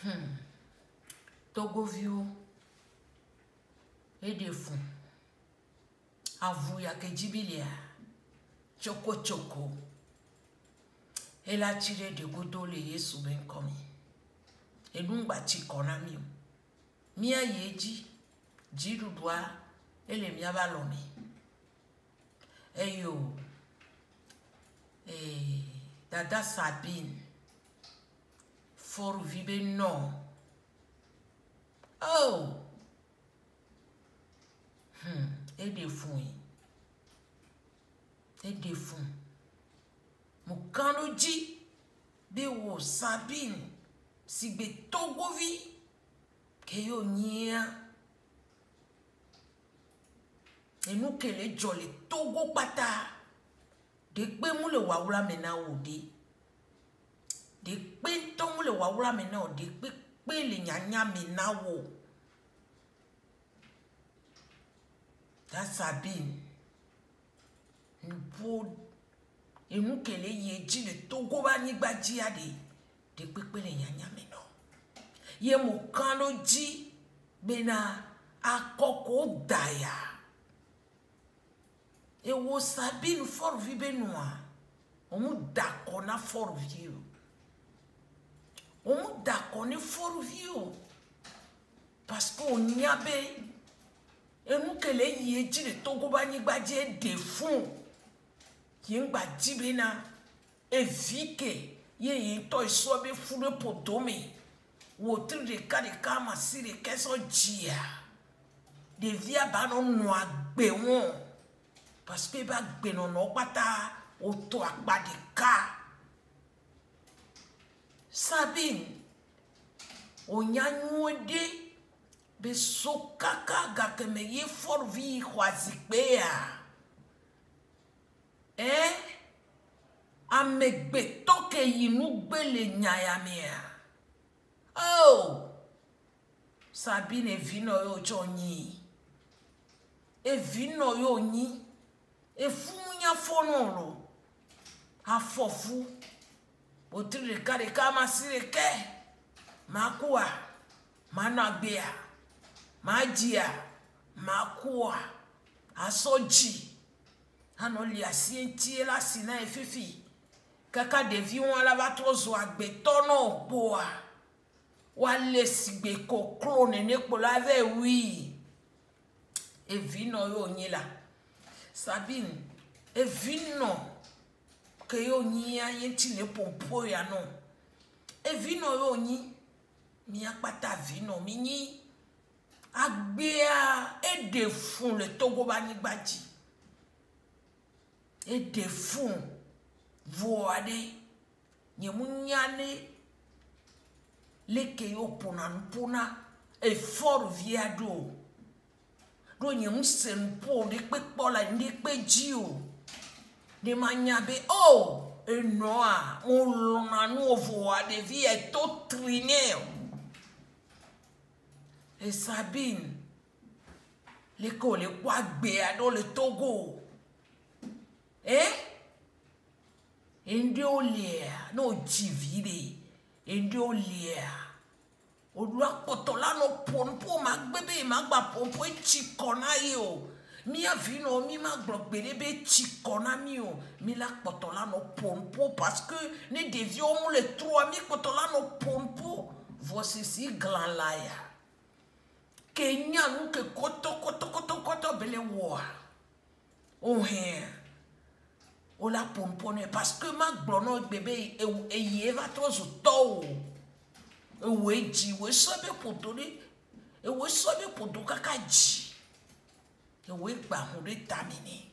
Togovio et des fonds. Avou ya que Jibilia. Choco choco. Elle a tiré de godo les yesu ben komi. Et nous bâti konami. Mia yeji. Jiru doa. Elle mia balome. Eyo. Dada Sabine. For vibe non. Oh. Et des fonds. Et des fonds. Mukano ji. Bewo Sabine. Si be Togovi. Keyo nia. Et nous que les jolly Togo pata. De pe mou le wawula mena odi. De pe ton le wawula mena odi. Pe le nyanya mena wo. Da Sabine. Et nous que les yeji le Togo ba ni gbaji ade. De pe le nyanya mena. Ye mo kano ji. Bena akoko daya. Et wo Sabine for vibe noa. On mou d'accord na for vieux. On mou d'accord na for vieux. Parce qu'on y a bé. Et nous que les yeji le Togo ba ni gbaji de fond. Yen gbaji bena. Et vike. Yen to sobe fou de potome. Ou tri de kama si de keso jia. De via banon noa bewon. Parce que ba benono pata auto akba de ka. Sabine onyanyode be sokaka gakemeye for vi kwazikbea. Amegbe toke yinu gbele nyayamea. Oh! Sabine vino yo chonyi. E vino yo nyi. E funya fonoro. A fofu. Otri de kare kama sireke. Makua. Managbea. Majia. Makua. Asoji. Anoli asienti la sina e fifi. Kaka devi wala vatrozo agbe tono boa. Wale sigbe koklo nene kolave oui. E vino yo nyila. Sabine, e vino que yo nia yenti le pompo ya no. E vino yo ni mi akpata vino mini agbea e de fun le Togo ba ni gbaji. E de fun voade nye munyane leke yo pona e for viado. Do nye msempo de pe pola ndi pe jio de manyabe oh e noa on no voa de vie to triner e Sabine l'école kwa gbe ado le Togo ende olia no jivide ende olia Odua kotola no pompo magbebe magba pompo e chikona yo. Mi avino mi magbebe be chikona mio. Mi la kotola no pompo parce que ne devions le trois mi kotola no pompo. Voici si grand laya. Kenya nou ke koto bele wa. Oh here. Ola pompo ne parce que magbono bébé e yeva tozo to. Eweji we sobe potole ewe sobe poto kakaji ewe gba hunde tamini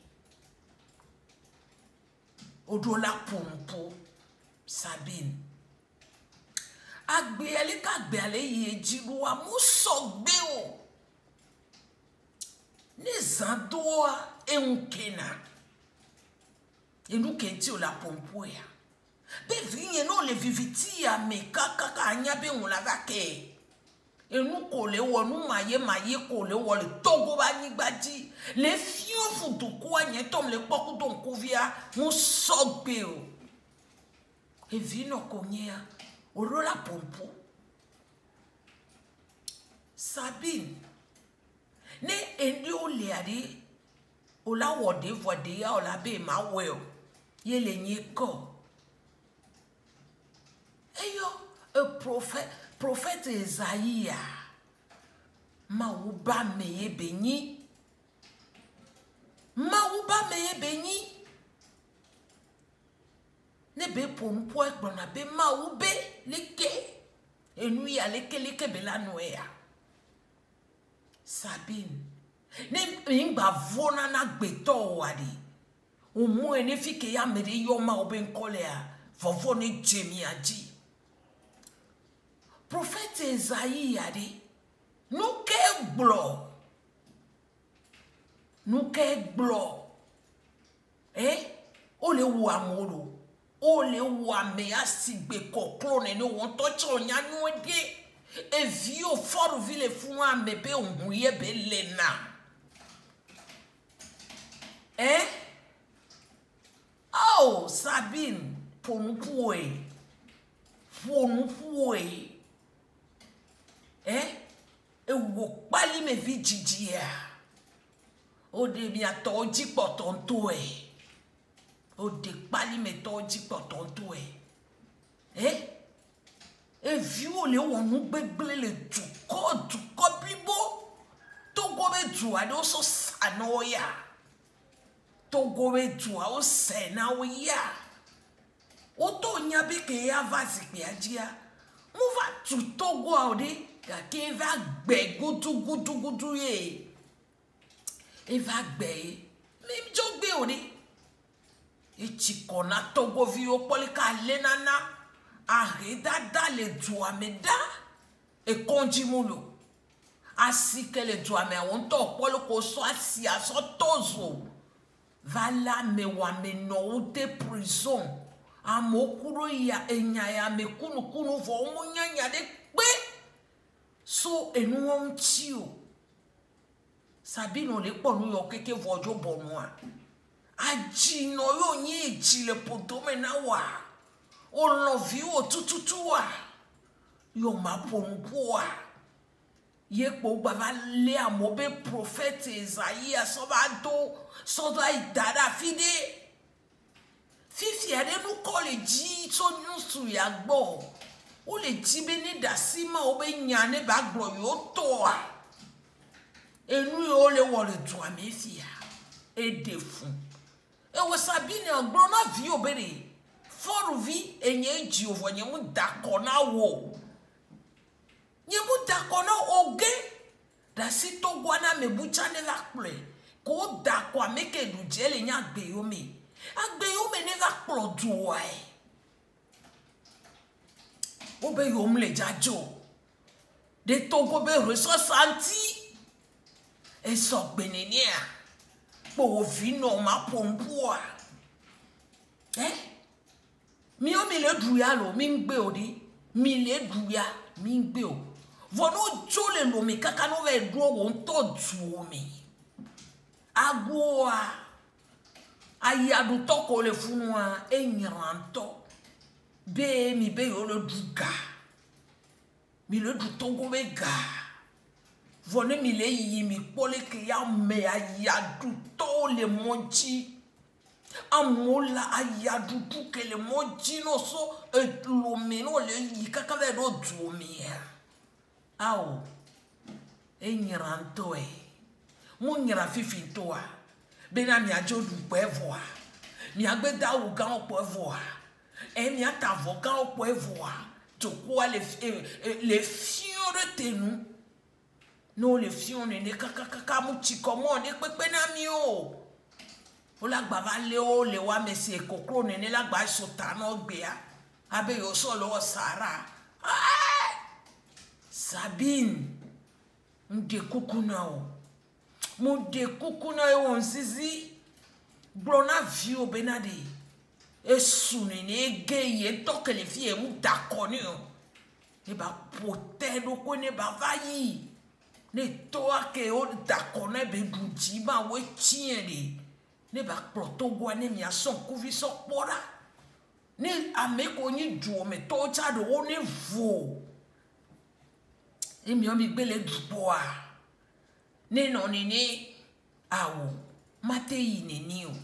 odola pompo Sabine agbe ele ka gbe ale yeji wa mu sogbe o ne zandoa enkena enu kenti o la pompo ya. Be vinye no le viviti ya me kaka anyabe on la vake. E nou kole wo nou maye kole wo le Togo ba ni gbaji. Le fion futu kwa nye tom le poku don kovia mu sogbe o. E vino konye ya. Oro la pompo. Sabine ne endi o liade o la wode vode ya o la be ma well ye le nyeko eyo a prophet Isaiah ma uba meye benyi ne be pompo ekpona be ma ube leke enu ya leke be la noya Sabine ne ngba vona na gbeto wadi umu ene fike ya mere yo ma obe nkole a vovo ne jemi aji prophet Isaiah de nou ke glo o le wo amolo o le wo ame asigbe koklo ne no won to cho nya nu de e vi o for vile fun ame be ohun ye be lena oh Sabine ponupue e wo pali me vi jijia o de mi atoji potonto o de pali me toji potonto e vi o le wonu gbegble le du ko bibo to go be du ado so sanoya to go be du o se na o ya o to nya be ke ya vasi pe ajia mo va tu to go ode ka ke va gbe gudu ye e va gbe mi jo gbe ode e chikona to go vi o polika lenana areda le du ameda e konji mulo asike le du ame won to poloko so asi aso tozo vala me wa me no de prison amokuro ya enya ya me kunu vo munyanya de pe so enu won ti o Sabine le po nu yo keke vojo bonu a aji no yo yin ji le podome na wa o lo vi o tututu wa yo ma pompo a ye po gba va le amobe prophet Isaiah so ba do so da idada fide fifi ade nu college so nyusu ya gbo o le jibe ni dasima o be nyane ba gbo yo to a enu yo le wo le du amefia e defun e wo Sabine ogbo na vi obere for vi enye ji ovo nye mu dakona wo nye mu dakona oge da si to gwana me bucha ne la ple ko dakwa meke du jele nya gbe yo me agbe yo me ne la plo du wa obe yo mle jajo de to go be reso santi e so gbenenia po vi no ma pompo mi o mi le du ya lo mi ngbe odi mi le du ya mi ngbe o vono jole lo mi kaka no ve du o nto du mi agua ayadu to ko le funu a enyanto be mi be yo le duga mi le du to go be ga vono mi le yi mi pole ke ya me ayadu to le monchi amola ayadu puke le monchi no so lo me no le yi kaka ve do du mi ao enyanto mo nyira fifi to a be na mi ajodu po evo a mi agbeda wo gan po evo a mi atavo gan po evo a to ko le fiore tenu no le fione ne kaka mu chikomo ne pepe na mi o la gba va le o le wa mesi kokro ne la gba sota no gbe a abe yo so lo sara Sabine mde kukuna o mo de kukuna e won sisi brona vi o benade esuni ne geye to ke le fi mu dakoni o e ba potelo ko ne ba vayi ne to ake o dakone be duji ba we tiere ne ba protogwa ne mi ason kuvi so pora ne ameko ni du o me to cha do o ne vo et mi omi gbele dupoa ne no nini awo mate yi neni o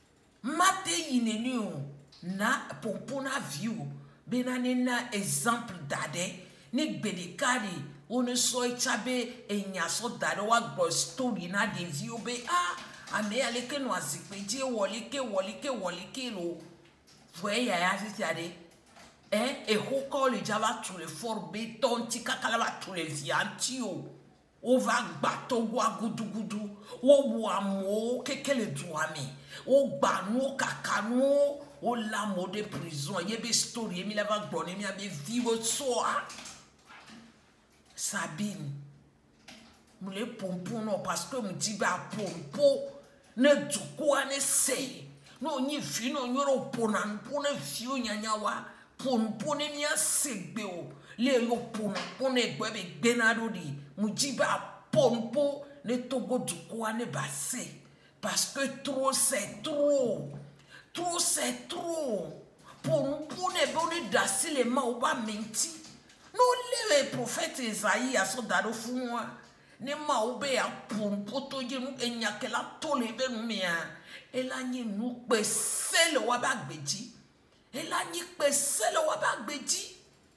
na pompona view benane na exemple dade ni gbedekari onu so ichabe enya so dade wa gbo story na de view be ame aleke no azikpeje wolike lo voye ya sisiade e ho call java to le for be tonti kakala ba to le vianti o va gbato wa gudugudu wo amo kekele duami o gbanu kakanu o la mode prison ye be story mi la va gbone mi abi vivo so Sabine mu le pompon no parce que mu di ba pompo ne duko ane se no nyi fi no nyoro ponan pone fi o nyanyawa pompo ne mi asegbe o le yo pompo ne gbe be gbenado di mu di ba pompo ne togo duko ane ba se parce que trop c'est trop pompo ne boni dasi le ma o ba menti no le prophète Isaïe a so dado funwa ne ma o be a pompo to je nu enyake la to le be nu mia ela nyi nu pe sele wa ba gbeji ela nyi pe sele wa ba gbeji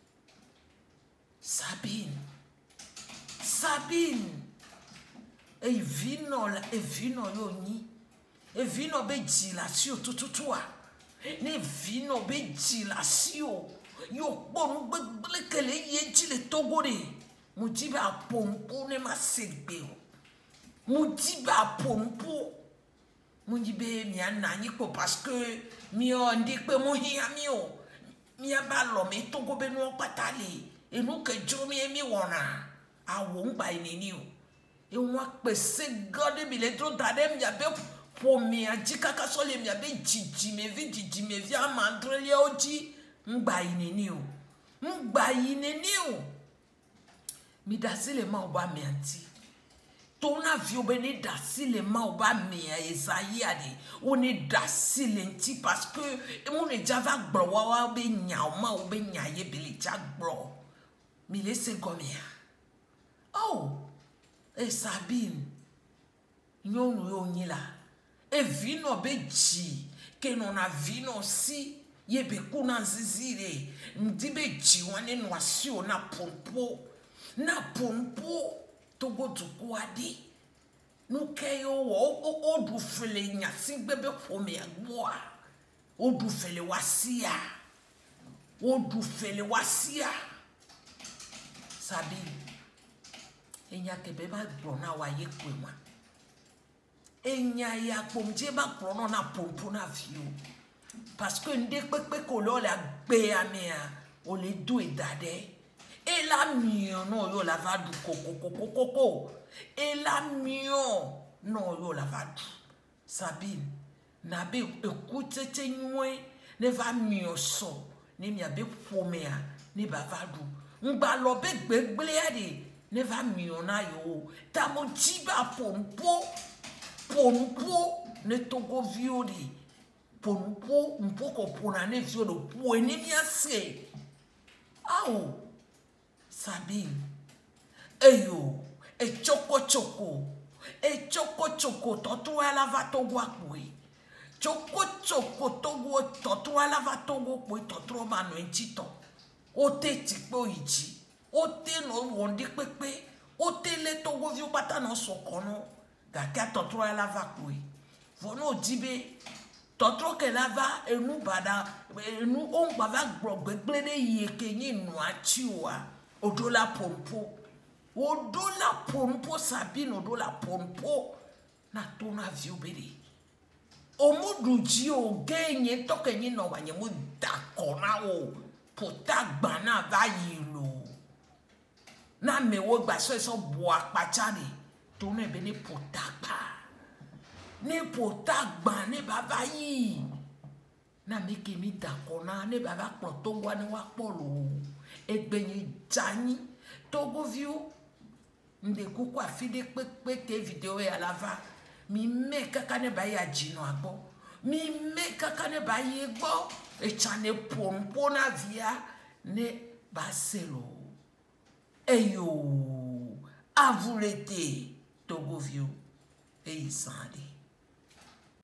Sabine e vino yo ni e vino be jila si o tututua ne vino be jila si o yo ponu gbekele ye jile togore mujiba pompo ne ma segbe o mujiba pompo mujibe mi anani ko parce que mi o ndi pe mo hiya mi o mi aba lo me togo be no patale e nu ke juro mi wona awo ngba inini o e won pese god bi le to dade mi abe po mi ajikaka so le mi abe jiji me vi amandrele oji ngba inini o mi dasile ma oba mi anti tona vio beni dasile ma oba mi Isaïe ade oni dasile nti parce que mon java gbo wa be nya o ma o be nya ye bele ja gbo mi laisse gomia Sabine nyonu yo nyila e vino be ji ke non a vino si ye be kuna zizire ndibe ji wane no asio na pompo togo duko ade no keyo o du fele nya sigbebe fome agboa o du fele wasia Sabine enya kebe ba gbona wa ye kwema enya ya pomje ba gbona na pompo na vio parce que ndé pepe ko lo la gbe amia o le do edade e la mio no yo la va du koko e la mio no yo la va du Sabine na be écoute te nywe ne va mio so ne mi abe pomea ne ba va du ngba lo be gbegbele ade ne va mio na yo ta mo jiba pompo ne togo viodi pompo mpoko pona ne viodo po eni mi ase Sabine eyo e choko toto ala va togo akwe choko togo toto ala va togo po toto ma no entito o te tikpo iji o te no wondi pepe o te le togo vio pata no sokono ga ka toto ala va kwe vono dibe totro ke lava enu bada enu on bava gbogbegbele de yeke ni nu achiwa odola pompo Sabine odola pompo na tona viobere omuduji o genye toke ni no wanye mu dakona o potagba va yilo na mewo gba so bo apachari to ne be ni potagba ne potagba ne baba yi na meke mi dakona ne baba ploto wa ni wa polo egbenyi jani togo view nde kuku afide pepe ke video ya lava mi me kaka ne ba ya jino agbo mi me kaka ne ba ye gbo e chane pompo na via ne baselo yo, avulete, Togovio, et Isandi.